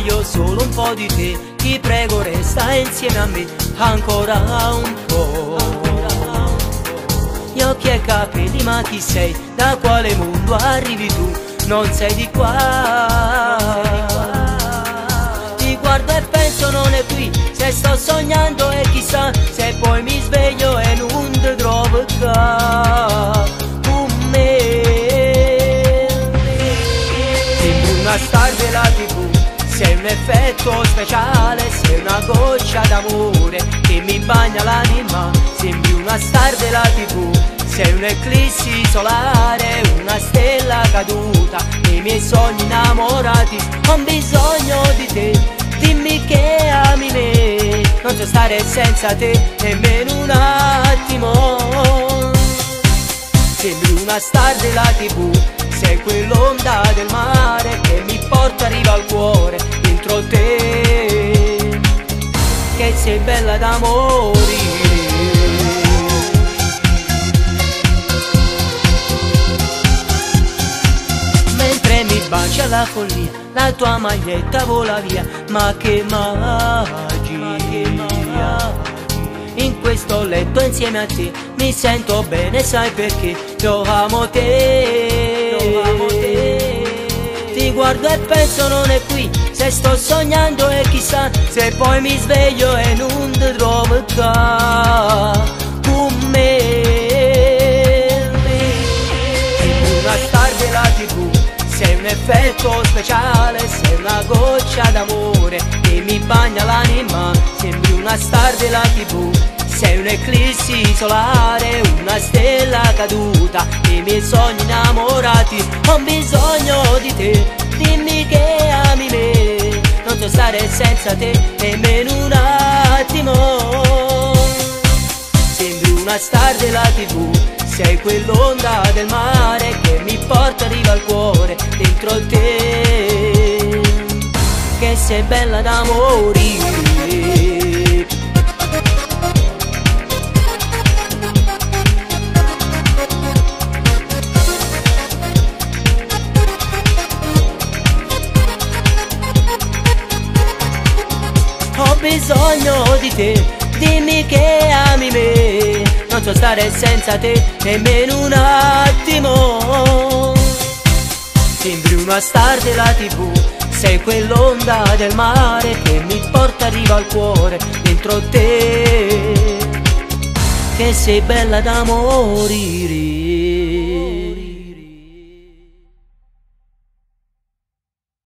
voglio solo un po' di te, ti prego resta insieme a me ancora un po'. Gli occhi e capelli, ma chi sei? Da quale mondo arrivi tu? Non sei di qua. Ti guardo e penso non è qui, se sto sognando e chissà se poi mi sveglio e non ti trovo qua con me. Sembri una star della TV, sei un effetto speciale, sei una goccia d'amore che mi bagna l'anima. Sembri una star della TV, sei un'eclissi solare, una stella caduta nei miei sogni innamorati. Ho bisogno di te, dimmi che ami me, non so stare senza te nemmeno un attimo. Sembri una star della TV, sei quell'onda del mare che mi porta riva al cuore dentro te, che sei bella da morire. Mentre mi bacia la follia, la tua maglietta vola via, ma che magia. In questo letto insieme a te mi sento bene, sai perché? Io amo te, Ti guardo e penso non è qui, se sto sognando e chissà se poi mi sveglio e non ti trovo qua con me. Sei una star della TV, sei un effetto speciale, sei una goccia d'amore che mi bagna l'anima. Sembri una star della TV, sei un'eclissi solare, una stella caduta nei miei sogni innamorati. Ho bisogno di te, dimmi che ami me, non so stare senza te nemmeno un attimo. Sembri una star della TV, sei quell'onda del mare che mi porta riva al cuore dentro te, che sei bella da morire. Ho bisogno di te, dimmi che ami me, non so stare senza te nemmeno un attimo. Sembri una star della TV, sei quell'onda del mare che mi porta riva al cuore dentro te, che sei bella da morire.